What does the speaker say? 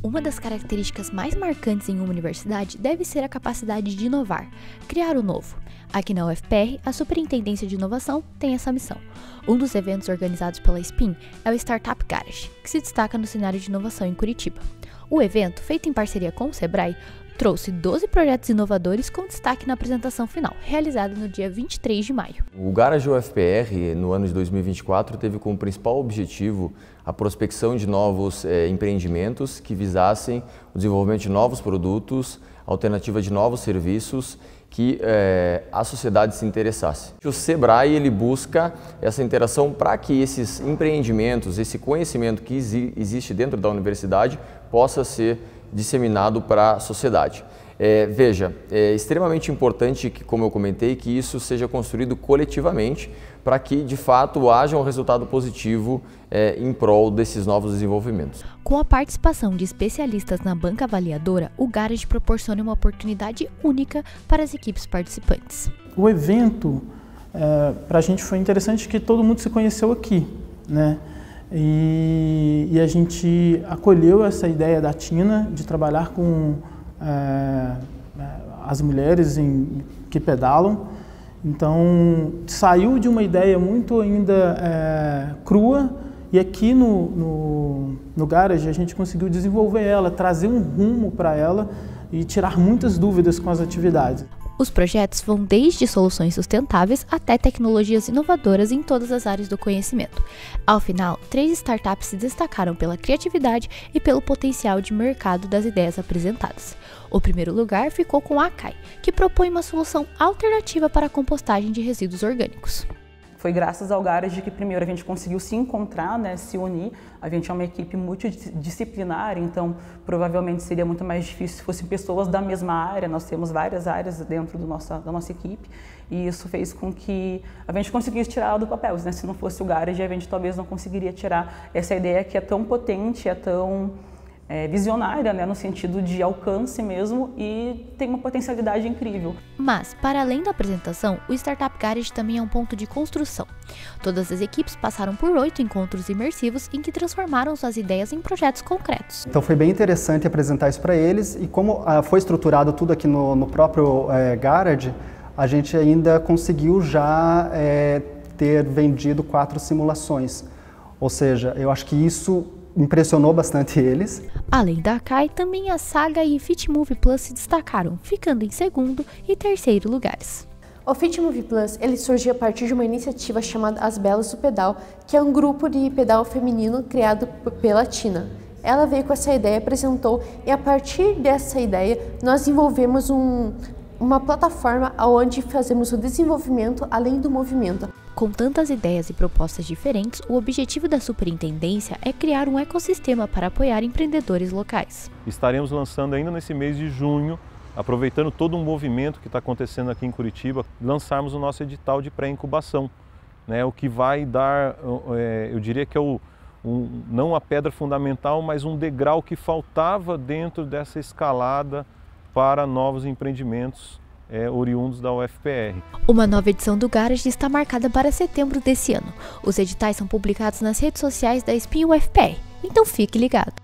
Uma das características mais marcantes em uma universidade deve ser a capacidade de inovar, criar o novo. Aqui na UFPR, a Superintendência de Inovação tem essa missão. Um dos eventos organizados pela SPIN é o Startup Garage, que se destaca no cenário de inovação em Curitiba. O evento, feito em parceria com o Sebrae, trouxe 12 projetos inovadores com destaque na apresentação final, realizada no dia 23 de maio. O Garage UFPR, no ano de 2024, teve como principal objetivo a prospecção de novos empreendimentos que visassem o desenvolvimento de novos produtos, alternativa de novos serviços que a sociedade se interessasse. O Sebrae ele busca essa interação para que esses empreendimentos, esse conhecimento que existe dentro da universidade possa ser disseminado para a sociedade. Veja, é extremamente importante que, como eu comentei, que isso seja construído coletivamente para que, de fato, haja um resultado positivo em prol desses novos desenvolvimentos. Com a participação de especialistas na banca avaliadora, o Garage proporciona uma oportunidade única para as equipes participantes. O evento, para a gente foi interessante que todo mundo se conheceu aqui, né? E a gente acolheu essa ideia da Tina de trabalhar com as mulheres que pedalam. Então, saiu de uma ideia muito ainda crua e aqui no Garage a gente conseguiu desenvolver ela, trazer um rumo para ela e tirar muitas dúvidas com as atividades. Os projetos vão desde soluções sustentáveis até tecnologias inovadoras em todas as áreas do conhecimento. Ao final, 3 startups se destacaram pela criatividade e pelo potencial de mercado das ideias apresentadas. O primeiro lugar ficou com a Akai, que propõe uma solução alternativa para a compostagem de resíduos orgânicos. Foi graças ao Garage que primeiro a gente conseguiu se encontrar, né, se unir. A gente é uma equipe multidisciplinar, então provavelmente seria muito mais difícil se fossem pessoas da mesma área. Nós temos várias áreas dentro da nossa equipe e isso fez com que a gente conseguisse tirar ela do papel, né? Se não fosse o Garage, a gente talvez não conseguiria tirar essa ideia que é tão potente, é tão visionária, né, no sentido de alcance mesmo, e tem uma potencialidade incrível. Mas, para além da apresentação, o Startup Garage também é um ponto de construção. Todas as equipes passaram por 8 encontros imersivos em que transformaram suas ideias em projetos concretos. Então foi bem interessante apresentar isso para eles e como foi estruturado tudo aqui no próprio Garage, a gente ainda conseguiu já ter vendido 4 simulações. Ou seja, eu acho que isso impressionou bastante eles. Além da Akai, também a Saga e Fitmove Plus se destacaram, ficando em segundo e terceiro lugares. O Fitmove Plus ele surgiu a partir de uma iniciativa chamada As Belas do Pedal, que é um grupo de pedal feminino criado pela Tina. Ela veio com essa ideia, apresentou, e a partir dessa ideia nós desenvolvemos uma plataforma onde fazemos o desenvolvimento além do movimento. Com tantas ideias e propostas diferentes, o objetivo da superintendência é criar um ecossistema para apoiar empreendedores locais. Estaremos lançando ainda nesse mês de junho, aproveitando todo um movimento que está acontecendo aqui em Curitiba, lançarmos o nosso edital de pré-incubação, né, o que vai dar, eu diria que é não a pedra fundamental, mas um degrau que faltava dentro dessa escalada para novos empreendimentos oriundos da UFPR. Uma nova edição do Garage está marcada para setembro desse ano. Os editais são publicados nas redes sociais da SPIN UFPR, então fique ligado.